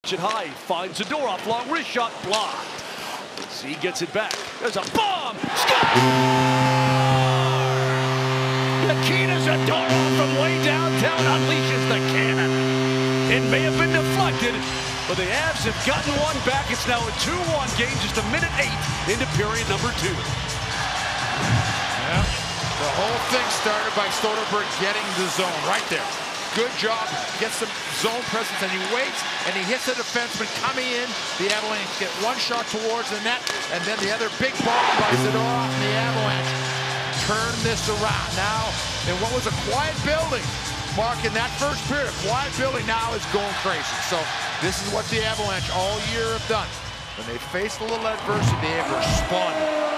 It high, finds Zadorov, long wrist shot, blocked. Z gets it back. There's a bomb. Score! Nikita Zadorov from way downtown unleashes the cannon. It may have been deflected, but the Avs have gotten one back. It's now a 2-1 game, just a minute 8 into period number 2. Yeah, the whole thing started by Soderberg getting the zone right there. Good job, gets some zone presence, and he waits, and he hits the defenseman coming in. The Avalanche get one shot towards the net, and then the other big ball by Zadorov, and the Avalanche turn this around. Now, in what was a quiet building, Mark, in that first period, a quiet building now is going crazy. So this is what the Avalanche all year have done. When they face a little adversity, they have responded.